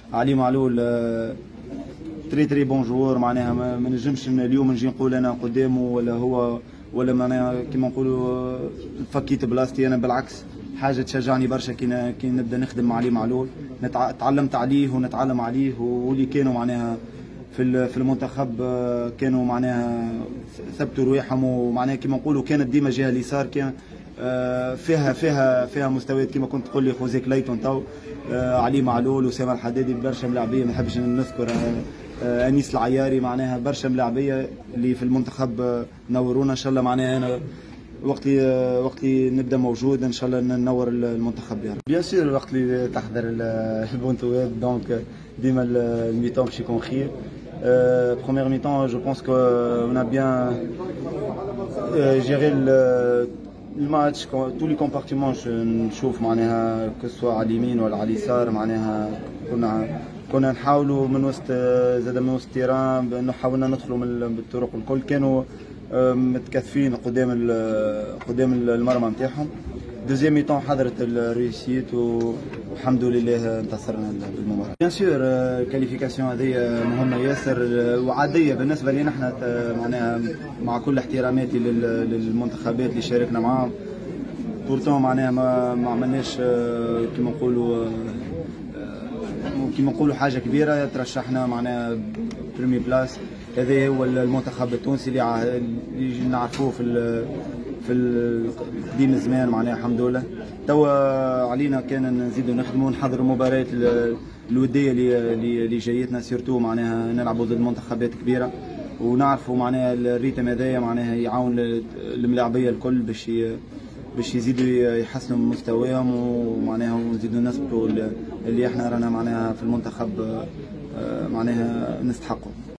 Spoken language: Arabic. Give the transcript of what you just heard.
علي معلول تري تري بون جوور، معناها ما نجمش اليوم نجي نقول انا قدامه ولا هو ولا معناها كيما نقولوا فكيت بلاصتي. انا بالعكس حاجه تشجعني برشا كي نبدا نخدم مع علي معلول. تعلمت عليه ونتعلم عليه، واللي كانوا معناها في المنتخب كانوا معناها ثبتوا رواحهم، ومعناها كيما نقولوا كانت ديما جهه اليسار كان فيها مستويات كيما كنت تقول لي خوزي كليتون تو علي معلول وسام الحدادي برشا ملاعبيه. ما نحبش نذكر انيس العياري، معناها برشا ملاعبيه اللي في المنتخب نورونا. ان شاء الله معناها انا وقت اللي نبدا موجود ان شاء الله ننور المنتخب يا رب. بيان سور وقت اللي تحضر البونتوات دونك ديما الميتون باش يكون خير. Première mi-temps, je pense qu'on a bien géré le match, tous les compartiments. نشوف معناها كسوا على اليمين ولا على اليسار، معناها كنا نحاولوا من وسط زاد من وسط التيران بانه حاولنا ندخلوا بالطرق الكل. كانوا متكثفين قدام المرمى نتاعهم. دوزيام ميتون حضرت الريسيت والحمد لله انتصرنا بالمباراه. بيان سور الكاليفيكاسيون هذه مهمه ياسر وعاديه بالنسبه لنا احنا، معناها مع كل احتراماتي للمنتخبات اللي شاركنا معاهم. بورتون معناها ما عملناش كيما نقولوا حاجه كبيره. ترشحنا معناها بريمي بلاس. هذا هو المنتخب التونسي اللي نعرفوه في قديم الزمان، معناها الحمد لله. توا علينا كان نزيدوا نخدموا ونحضروا المباريات الوديه اللي جايتنا، سيرتو معناها نلعبوا ضد منتخبات كبيره، ونعرفوا معناها الريتم هذايا معناها يعاون الملاعبيه الكل باش يزيدوا يحسنوا من مستواهم، ومعناها ونزيدوا نثبتوا اللي احنا رانا معناها في المنتخب معناها نستحقوا.